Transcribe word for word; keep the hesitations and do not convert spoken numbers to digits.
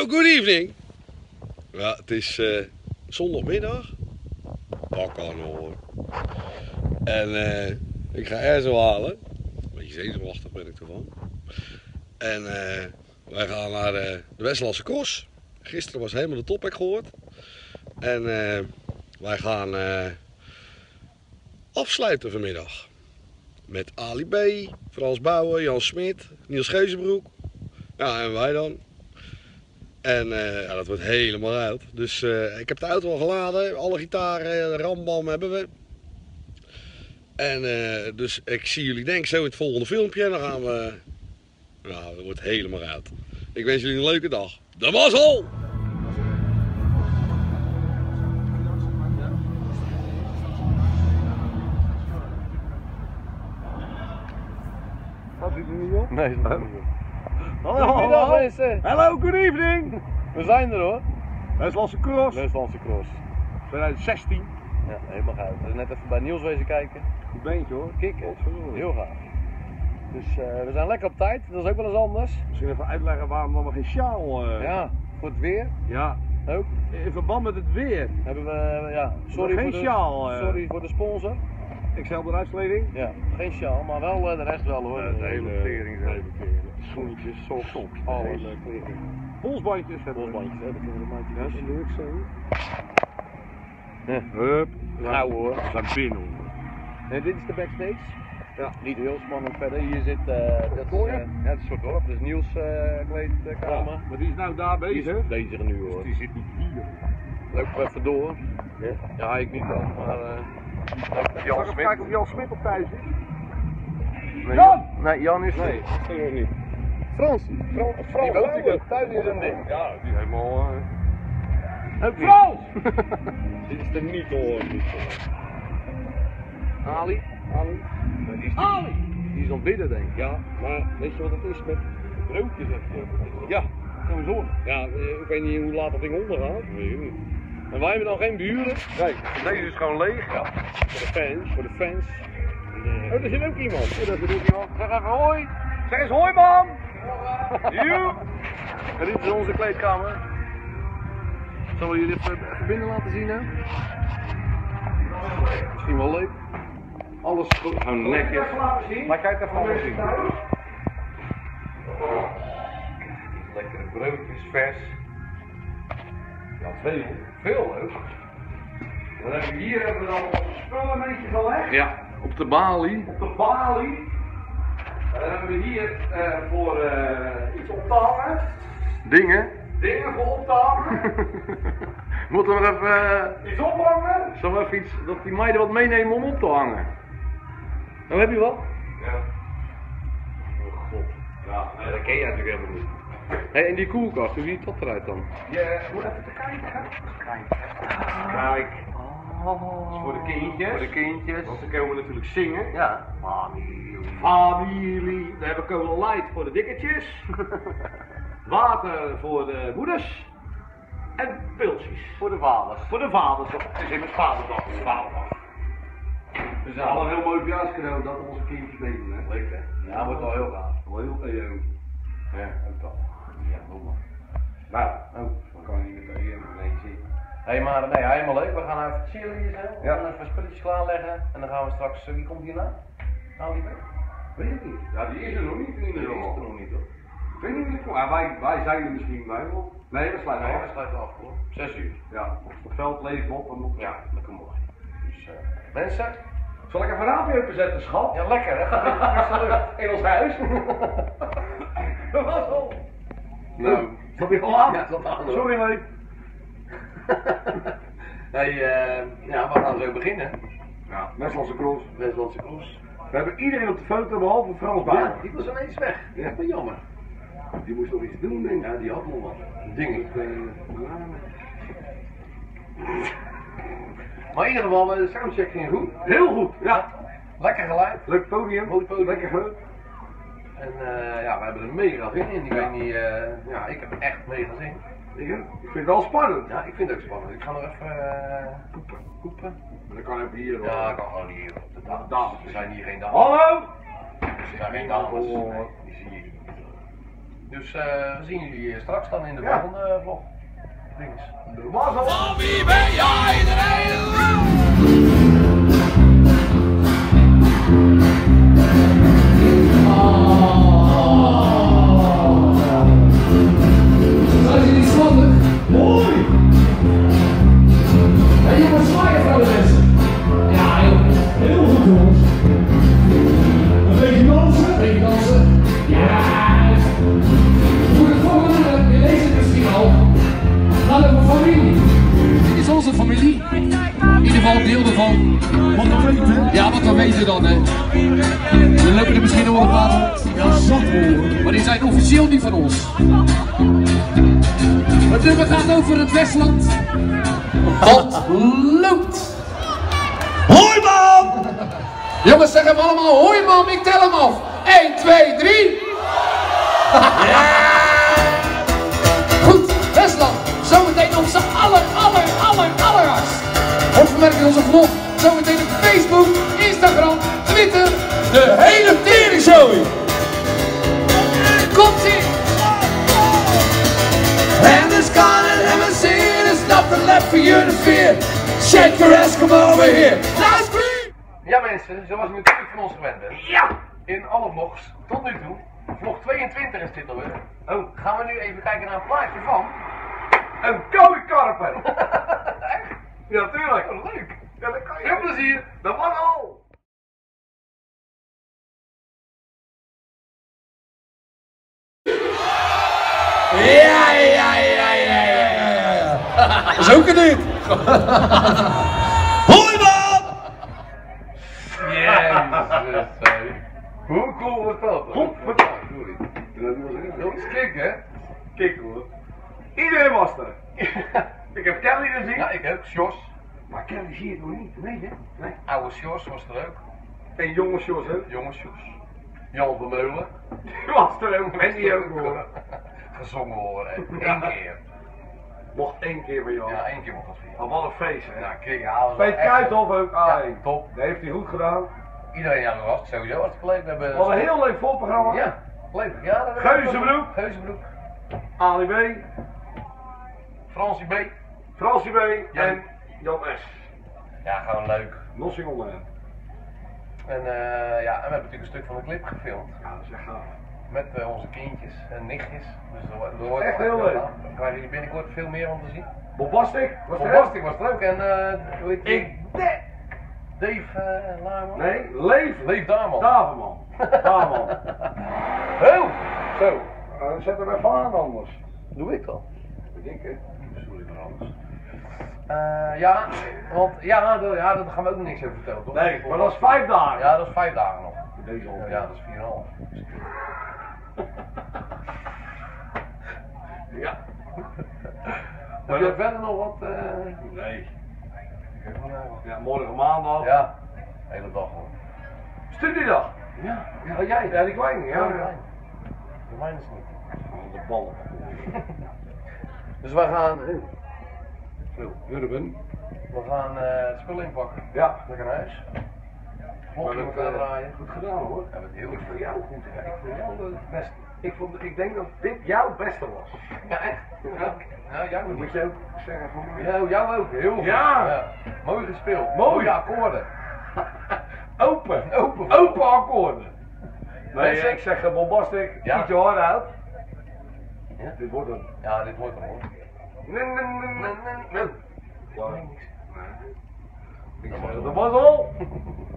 Hallo, good evening. Ja, het is uh, zondagmiddag. Dat kan hoor. En uh, ik ga Erzo halen. Een beetje zenuwachtig ben ik ervan. En uh, wij gaan naar uh, de Westlandse Cross. Gisteren was helemaal de top, heb ik gehoord. En uh, wij gaan uh, afsluiten vanmiddag. Met Ali B, Frans Bouwen, Jan Smit, Niels Geuzenbroek. Ja, en wij dan. En uh, ja, dat wordt helemaal uit. Dus uh, ik heb de auto al geladen, alle gitaren, de rambam hebben we. En uh, dus ik zie jullie denk ik zo in het volgende filmpje. En dan gaan we... Nou, dat wordt helemaal uit. Ik wens jullie een leuke dag. De mazzel! Gaat u er niet op? Nee, dat is niet. Hallo, Goedemiddag mensen! Hallo, good evening! We zijn er hoor. Westlandse Cross Westlandse Cross. tweeduizend zestien. Ja, helemaal gaaf. We zijn net even bij Niels wezen kijken. Goed beentje hoor. Kikken. Heel gaaf. Dus uh, we zijn lekker op tijd. Dat is ook wel eens anders. Misschien even uitleggen waarom dan nog geen sjaal. Uh... Ja, voor het weer. Ja. Ook. In verband met het weer. Hebben we, ja, sorry, geen voor de, sjaal, uh... sorry voor de sponsor. Ik zelf de uitkleding. Ja, geen sjaal, maar wel uh, de rest wel hoor. Uh, de hele tering. De hele tering. Schoentjes, socks, Socks, alles. hele kleding. Polsbandjes hebben we. Polsbandjes, hebben we de mandjes. Ja, dat is leuk zo. Ja. Hup. Gauw hoor. We zijn binnen. En dit is de backstage. Ja. Niet heel spannend verder. Hier zit uh, dat is, uh, ja, het is een soort dorp. Dat is Niels uh, kleedkamer. Ja, maar die is nou daar Die is bezig. bezig nu hoor. Dus die zit niet hier. Loop er even door. Ja, ja ik niet wel. Maar uh, Zal ik even kijken of Jan Smit op thuis is? nee, Jan! Nee, Jan is Nee, er. dat is nog niet. Frans. Frans. Frans Die woont Bouwen. hier. Thuis is een ding. Ja, die helemaal. Uh... Ook niet. Frans! Dit is er niet te horen. Ali. Ali. Nee, die is, Ali! die is ontbidden denk ik. Ja, maar weet je wat het is met broodjes? Ja, gaan we zorgen. Ja, ik weet niet hoe laat dat ding ondergaat. Weet ik niet. En wij hebben dan geen buren. Kijk, deze is gewoon leeg. Ja. Voor de fans. Voor de fans. Oh, er zit ook iemand. Ja, dat bedoelt iemand. Zeg even hoi. Zeg eens hoi man! You! En dit is onze kleedkamer. Zullen we jullie even, even binnen laten zien hè? Misschien wel leuk. Alles goed. Gewoon netjes. Maar kijk even alles zien. Lekkere broodjes, vers. Ja, veel. Veel ook. Dan hebben we hier hebben we dan onze spullen een beetje gelegd. Ja, op de balie. Op de balie. En dan hebben we hier uh, voor uh, iets op te hangen. Dingen. Dingen voor op te hangen. Moeten we even uh, iets ophangen? Zullen we even iets, dat die meiden wat meenemen om op te hangen? Nou, heb je wat? Ja. Oh god. Ja, nee, dat ken je natuurlijk helemaal niet. Hey, en die koelkast, hoe ziet dat eruit dan? Ja, moet even te kijken. Kijk. Kijk. Oh. Voor de kindjes. Voor de kindjes. Want dan kunnen we natuurlijk zingen. Ja. Familie. Familie. Dan hebben we Cola Light voor de dikketjes. Water voor de moeders. En pilsjes. Voor de vaders. Voor de vaders. Het is immers vaderdag. Het is vaderdag. Dus we hadden een heel mooi verjaarscadeau dat onze kindjes meedoen, hè? Leuk hè? Ja, wordt wel heel gaaf. Wel heel heel. Ja, ook dat. Ja, doe maar. Nou, oh, dan kan je niet met de nee zien. Hé, hey, maar nee, helemaal leuk. We gaan even chillen hier zo. We gaan even spulletjes klaarleggen. En dan gaan we straks, wie komt hier nou? Nou, die weg? Weet ik niet. Ja, die is er nog niet in ieder geval. Die is er nog niet hoor. Ik weet niet wie er komt. Ja, wij, wij zijn er misschien bij wel. Nee, we sluiten nee, af. we sluiten af hoor. Zes uur. Ja, als het veld leeft op en op. Ja, lekker mooi. Dus uh, mensen. Zal ik even een raampje openzetten, schat? Ja, lekker hè? Gaat een beetje frisse lucht. In ons huis. Dat was al. Nou, zat je al aan? Ja, dat aan hoor. Sorry, mate. Hey, uh, ja, we gaan zo beginnen. Ja, Westlandse Cross. Westlandse Cross. We hebben iedereen op de foto behalve Frans Bouwen. Ja, die was ineens weg. Ja, dat is jammer. Die moest nog iets doen, denk ik. Ja, die had nog wat. Dingen. Maar in ieder geval, de soundcheck ging goed. Heel goed, ja. Lekker geluid. Leuk podium. Mooi podium. Lekker groot. En uh, ja, we hebben er mega zin in. Ik weet niet, uh, ja, ik heb er echt mega zin. Ik, ik vind het wel spannend. Ja, ik vind het ook spannend. Ik ga nog even uh, koepen. koepen. Dan kan even hier. Hoor. Ja, ik kan gewoon hier op de dames. Dames. Er zijn hier geen dames. Hallo! Er zijn geen dames. Nee, die zie je niet. Dus uh, we zien jullie straks dan in de ja. volgende vlog. Dinges. De mazzel! Van wie ben jij de hele? Mooi! En je moet zwaaien voor de mensen. Ja, heel, heel goed jongens. Een beetje dansen. Een beetje dansen. Ja. Voor het volgende, je leest het misschien al. Laten we familie. Dit is onze familie. In ieder geval een deel ervan. Wat we weten. Ja, wat we weten dan hè. We lopen er misschien nog een paar. Ja, zat hoor. Maar die zijn officieel niet van ons. Het nummer gaat over het Westland. Wat loopt. Hoi man! Jongens, zeg hem allemaal hoi man, ik tel hem af. één, twee, drie. Ja! Goed, Westland. Zometeen op z'n aller, aller, aller, allerhardst. Of vermerk in onze vlog. Zometeen op Facebook, Instagram, Twitter. De hele teringzooi. Komt-ie! And this Scarlet Limousine is nothing left for you to fear. Shake your ass, come over here. Now scream! Ja mensen, zoals u natuurlijk van ons gewend bent. Ja! In alle vlogs, tot nu toe. Vlog tweeëntwintig is dit alweer. Oh, gaan we nu even kijken naar een plaatje van... Een kolenkarper! Echt? Ja, natuurlijk. Oh, leuk. Ja, dat kan je. Veel plezier. Dat mag al! Ja, ja, ja, ja, ja, ja, ja. Dat is ook een dit. Hoi man! Jezus, sorry. Hoe cool was dat? Goed, wat sorry. Dat is kick hè? Kijk hoor. Iedereen was er. Ik heb Kelly gezien. Ja, ik ook. Sjors. Maar Kelly zie je nog niet. Nee hè? Nee. Oude Sjors was er ook. En jonge Sjors ook. Jonge Sjors. Jan van Meulen. Die was er ook. En die ook hoor. Gezongen horen, hè. Eén keer. Mocht één keer bij jou. Ja, één keer mocht dat Al wat een feest hè. Ja, kijk, ja, was Peet Kuithof ook. Ah, ja, top. Dat heeft hij goed gedaan. Iedereen aan de was, sowieso hartstikke leuk. We hebben... Wat een heel leuk volprogramma. Ja, leuk. Ja, dat Geuzenbroek. Geuzenbroek. Ali B. Fransie B. Fransie B. Ja. En Jan S. Ja, gewoon leuk. Nossing onder hen. En uh, ja, en we hebben natuurlijk een stuk van de clip gefilmd. Ja, dat is echt gaaf. Met uh, onze kindjes en nichtjes. Dus dat wordt Echt heel leuk. Daar krijgen jullie binnenkort veel meer om te zien. Bombastic. Was er Bombastic was het ook. En uh, hoe heet die? Ik de... Dave uh, Laarman? Nee, Leef. Leef Daarman. Daverman. Daverman. Oh! Zo. Uh, zet hem even aan anders. Doe ik dan? Ik denk het. Sorry maar anders. Uh, ja, want ja, de, ja, daar gaan we ook nog niks over vertellen, toch? Nee, maar dat is vijf dagen. Ja, dat is vijf dagen nog. Deze al. Ja, dat is vier komma vijf. Ja. Heb je verder nog wat? Uh... Nee. Ik even Ja, morgen maandag. Ja, de hele dag hoor. Studiedag. Ja, ja, jij? Ja, die kleine. Ja, Ja, ja. de mijne. De mijne is niet. De ballen. Dus wij gaan, Zo, Urban. we gaan uh, het spul inpakken. Ja. Lekker naar huis. Vlogje Maar met dat, elkaar eh, draaien. Goed gedaan hoor. Ja, het heel Ik goed. vond jou goed. Ja, ik vond jou het beste. Ik, vond, ik denk dat dit jouw beste was. Ja, echt? Ja, ja jou Dat moet moet je ook zeggen van mij. Ja, jou ook, heel goed. Ja. Mooi gespeeld. Mooi. Mooie akkoorden. Open. Open. Open akkoorden. Nee, Mensen- ik zeg uh, bombastic. Ja. Ietsje harder uit. Ja? Dit wordt hem. Ja, dit wordt hem hoor. Nee, nee, nee, nee, nee. Nee. Ja. Ik zeg, dat was al.